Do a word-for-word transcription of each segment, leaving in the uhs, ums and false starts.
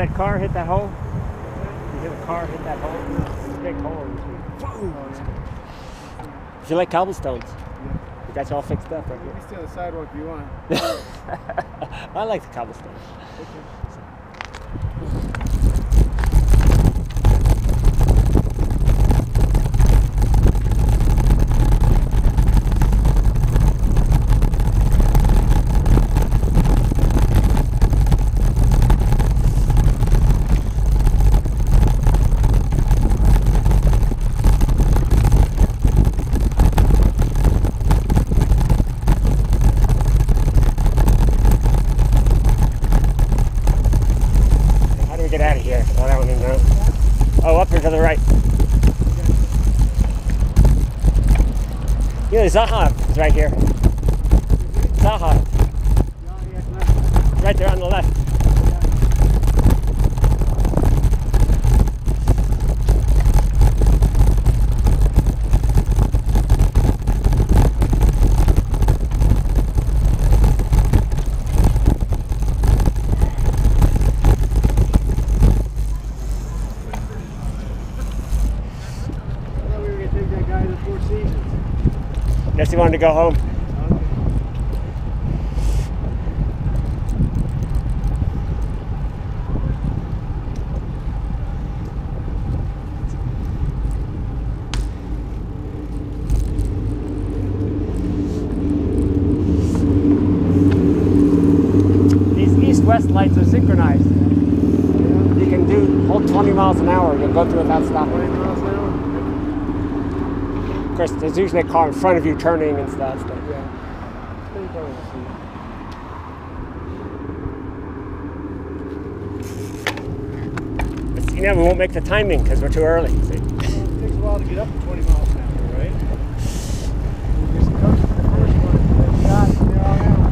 that car hit that hole? You hear the car hit that hole? It's a big hole in between. Boom! If you like cobblestones, Yeah. you got you all fixed up right You here. can stay on the sidewalk if you want. I like the cobblestones. Okay. Get out of here. Oh, that one didn't know. Oh, up here to the right. You know, Zaha is right here. Zaha. Right there on the left. Guess he wanted to go home. These east-west lights are synchronized. You can do hold twenty miles an hour. You'll go through without stopping. twenty miles an hour? Of course, there's usually a car in front of you turning and stuff. So. Yeah. Stay going to see. But, you know, we won't make the timing because we're too early. See? Well, it takes a while to get up to twenty miles an hour, right? Just come to the first one and then shot and they're all out.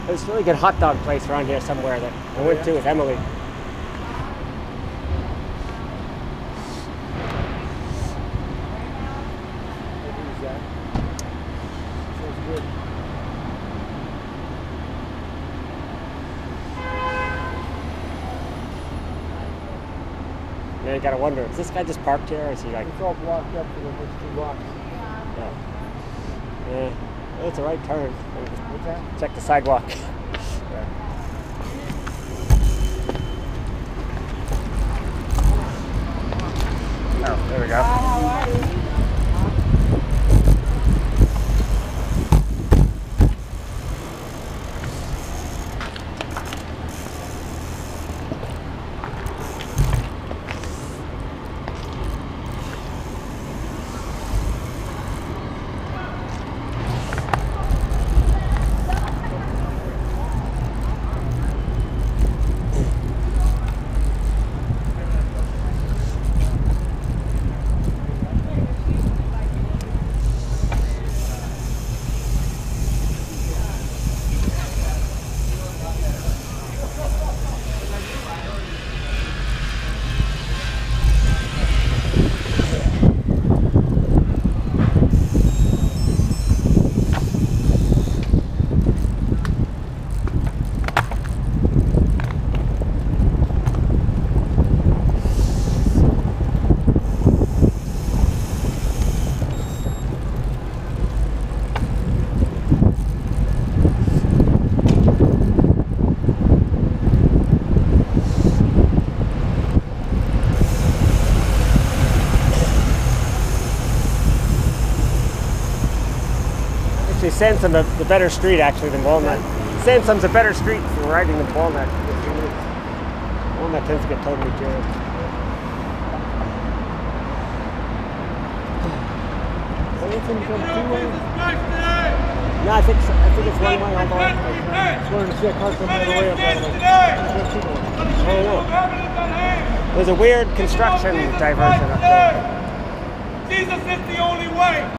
There's a really good hot dog place around here somewhere that I went to with Emily. Yeah, you gotta wonder, is this guy just parked here or is he like... It's all blocked up for the next two blocks. Yeah. Yeah. Well, it's a right turn. What's that? Check the sidewalk. Yeah. Oh, there we go. Hi, how are you? Sansom the, the better street actually than Walnut. Sansom's a better street for riding than Walnut. Walnut tends to get totally jammed. No, I think so. I think it's one way all the way. I just wanted to see a car come all the way up there. Oh no. There's a weird construction diversion up there. Jesus is the only way.